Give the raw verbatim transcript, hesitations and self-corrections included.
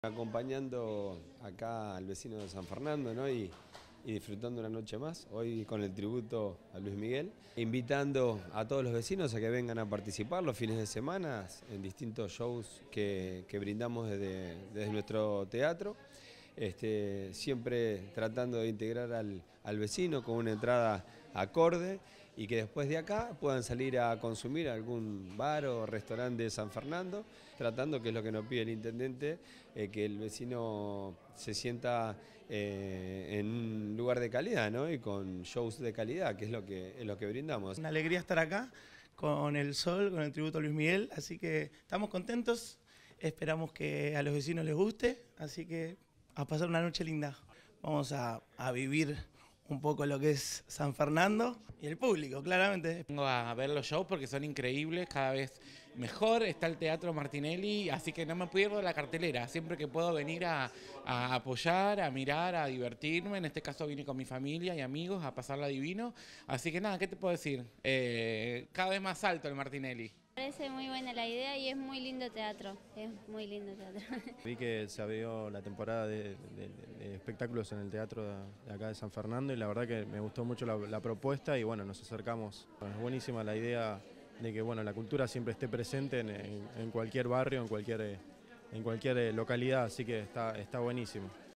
Acompañando acá al vecino de San Fernando, ¿no? y, y disfrutando una noche más, hoy con el tributo a Luis Miguel, invitando a todos los vecinos a que vengan a participar los fines de semana en distintos shows que, que brindamos desde, desde nuestro teatro, este, siempre tratando de integrar al, al vecino con una entrada acorde y que después de acá puedan salir a consumir algún bar o restaurante de San Fernando, tratando, que es lo que nos pide el intendente, eh, que el vecino se sienta eh, en un lugar de calidad, ¿no? Y con shows de calidad, que es lo que, es lo que brindamos. Una alegría estar acá con el sol, con el tributo a Luis Miguel, así que estamos contentos, esperamos que a los vecinos les guste, así que a pasar una noche linda. Vamos a, a vivir un poco lo que es San Fernando y el público, claramente. Vengo a ver los shows porque son increíbles, cada vez mejor. Está el Teatro Martinelli, así que no me pierdo la cartelera. Siempre que puedo venir a, a apoyar, a mirar, a divertirme. En este caso vine con mi familia y amigos a pasarla divino. Así que nada, ¿qué te puedo decir? Eh, cada vez más alto el Martinelli. Me parece muy buena la idea y es muy lindo teatro, es muy lindo teatro. Vi que se abrió la temporada de, de, de espectáculos en el teatro de, de acá de San Fernando y la verdad que me gustó mucho la, la propuesta y bueno, nos acercamos. Bueno, es buenísima la idea de que bueno, la cultura siempre esté presente en, en, en cualquier barrio, en cualquier, en cualquier localidad, así que está, está buenísimo.